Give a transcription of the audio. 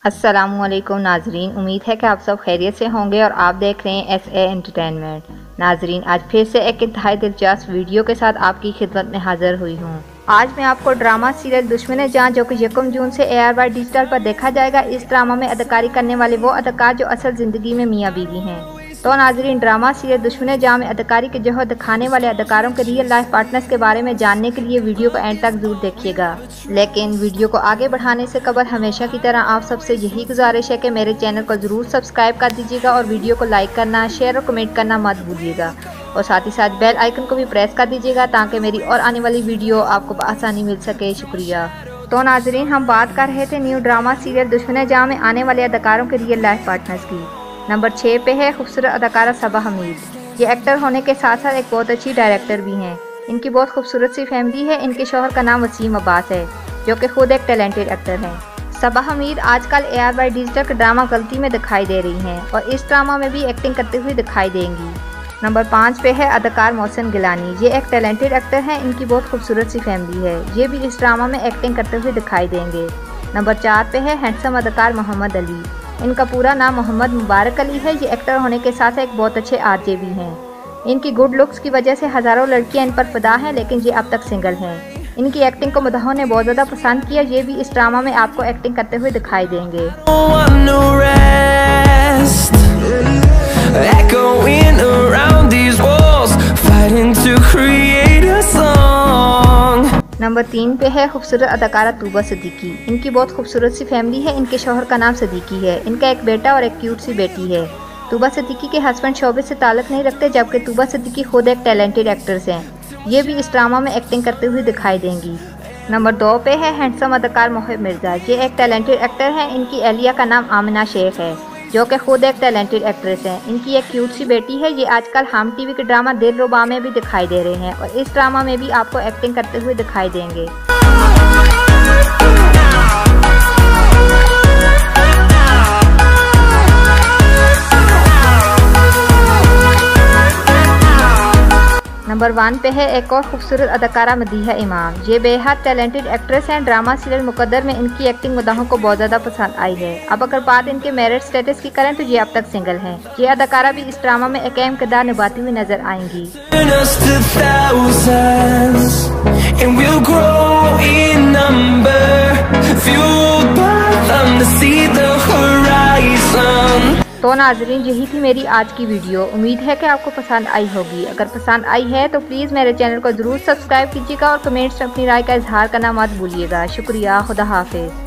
अस्सलामुअलैकुम नाजरीन, उम्मीद है कि आप सब खैरियत से होंगे और आप देख रहे हैं SA एंटरटेनमेंट। नाजरीन, आज फिर से एक इंतहाई दिलचस्प वीडियो के साथ आपकी खिदमत में हाजिर हुई हूँ। आज मैं आपको ड्रामा सीरियल दुश्मन-ए-जान जो कि 1 जून से ARY डिजिटल पर देखा जाएगा, इस ड्रामा में अदाकारी करने वाले वो अदाकार जो असल ज़िंदगी में मियाँ बीवी हैं। तो नाजरीन, ड्रामा सीरियल दुश्मन-ए-जान में अदाकारी के जौहर दिखाने वाले अदाकारों के रियल लाइफ पार्टनर्स के बारे में जानने के लिए वीडियो को एंड तक जरूर देखिएगा। लेकिन वीडियो को आगे बढ़ाने से कबल हमेशा की तरह आप सबसे यही गुजारिश है कि मेरे चैनल को ज़रूर सब्सक्राइब कर दीजिएगा और वीडियो को लाइक करना, शेयर और कमेंट करना मत भूलिएगा और साथ ही साथ बेल आइकन को भी प्रेस कर दीजिएगा ताकि मेरी और आने वाली वीडियो आपको आसानी मिल सके। शुक्रिया। तो नाजरीन, हम बात कर रहे थे न्यू ड्रामा सीरियल दुश्मन-ए-जान में आने वाले अदाकारों के रियल लाइफ पार्टनर्स की। नंबर 6 पे है खूबसूरत अदाकारा सबा हमीद। ये एक्टर होने के साथ साथ एक बहुत अच्छी डायरेक्टर भी हैं। इनकी बहुत खूबसूरत सी फैमिली है। इनके शौहर का नाम वसीम अब्बास है जो कि खुद एक टैलेंटेड एक्टर हैं। सबा हमीद आजकल ARY डिजिटल के ड्रामा गलती में दिखाई दे रही हैं और इस ड्रामा में भी एक्टिंग करते हुए दिखाई देंगी। नंबर 5 पे है अदाकार मोहसिन गिलानी। ये एक टैलेंटेड एक्टर हैं। इनकी बहुत खूबसूरत सी फैमिली है। ये भी इस ड्रामा में एक्टिंग करते हुए दिखाई देंगे। नंबर 4 पे है हैंडसम अदाकार मोहम्मद अली। इनका पूरा नाम मोहम्मद मुबारक अली है। ये एक्टर होने के साथ एक बहुत अच्छे RJ भी हैं। इनकी गुड लुक्स की वजह से हज़ारों लड़कियां इन पर फिदा हैं, लेकिन ये अब तक सिंगल हैं। इनकी एक्टिंग को मदाहों ने बहुत ज़्यादा पसंद किया। ये भी इस ड्रामा में आपको एक्टिंग करते हुए दिखाई देंगे। नंबर 3 पे है खूबसूरत अदाकारा तूबा सिद्दीकी। इनकी बहुत खूबसूरत सी फैमिली है। इनके शौहर का नाम सिद्दीकी है। इनका एक बेटा और एक क्यूट सी बेटी है। तूबा सिद्दीकी के हस्बैंड शोबे से ताल्लुक़ नहीं रखते, जबकि तूबा सिद्दीकी खुद एक टैलेंटेड एक्ट्रेस हैं। ये भी इस ड्रामा में एक्टिंग करते हुए दिखाई देंगी। नंबर 2 पे है हैंडसम अदाकार मोहिब मिर्ज़ा। ये एक टैलेंटेड एक्टर हैं। इनकी एहलिया का नाम आमिना शेख है जो कि खुद एक टैलेंटेड एक्ट्रेस हैं। इनकी एक क्यूट सी बेटी है। ये आजकल हम TV के ड्रामा दिलरुबा में भी दिखाई दे रहे हैं और इस ड्रामा में भी आपको एक्टिंग करते हुए दिखाई देंगे। नंबर 1 पे है एक और खूबसूरत अदाकारा मदीहा इमाम। ये बेहद टैलेंटेड एक्ट्रेस हैं। ड्रामा सीरियल मुकद्दर में इनकी एक्टिंग मदाहों को बहुत ज़्यादा पसंद आई है। अब अगर बात इनके मैरिज स्टेटस की करें तो ये अब तक सिंगल हैं। ये अदाकारा भी इस ड्रामा में एक अहम किरदार निभाती हुई नजर आएंगी। तो नाजरीन, यही थी मेरी आज की वीडियो। उम्मीद है कि आपको पसंद आई होगी। अगर पसंद आई है तो प्लीज़ मेरे चैनल को ज़रूर सब्सक्राइब कीजिएगा और कमेंट्स में अपनी राय का इजहार करना मत भूलिएगा। शुक्रिया। खुदा हाफिज़।